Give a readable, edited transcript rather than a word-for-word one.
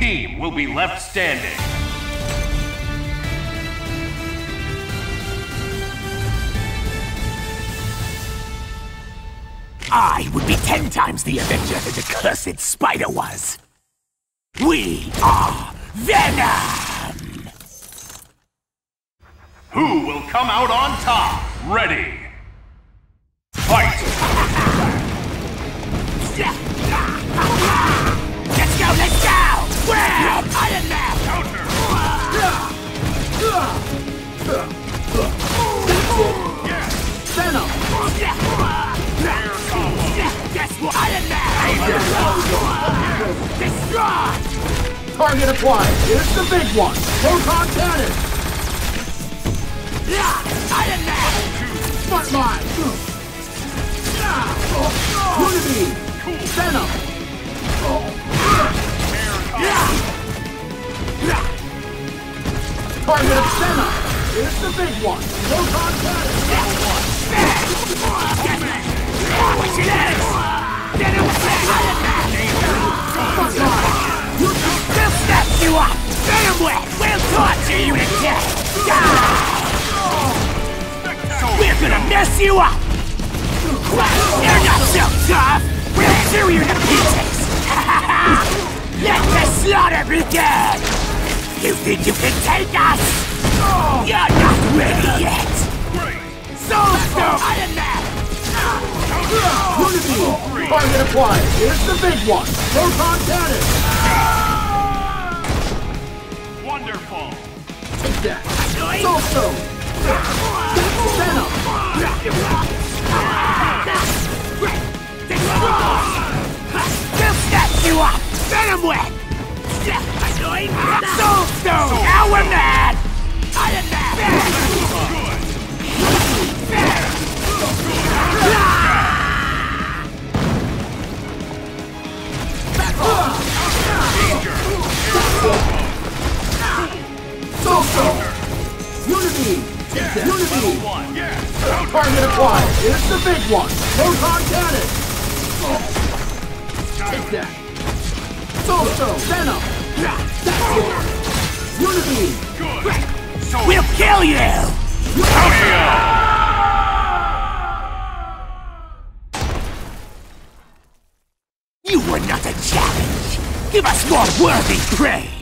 team will be left standing. I would be 10 times the Avenger that the cursed spider was. We are Venom! Who will come out on top? Ready! Fight! Let's go, let's go! Grab! Iron Man! Counter! Venom! Guess what? Iron Man! Destroy! Target acquired. Here's the big one. Proton cannon. Iron Man! Smart mine. Unity. Venom. Target of Venom. Here's the big one. Proton cannon. What's your name? Venom! Iron Man! Smart mine. We'll snap you up! Venom wet! We'll torture you to death! We're gonna mess you up! You're not so tough! We'll chew you to pieces! Let the slaughter begin! You think you can take us? You're not ready yet! Soul Stone! Iron Man! Unity. Target acquired. Here's the big one. Proton cannon. Wonderful! Take that. Soul Stone. Venom. We'll snap you up! Venom wet! Soul Stone! Now we're mad! Iron Man! Soul Stone. Unity. Unity. Target acquired. Here's the big one. Proton cannon. Take that. Soul Stone. Venom. That's yours. Unity. We'll kill you! You were not a challenge! Give us more worthy prey!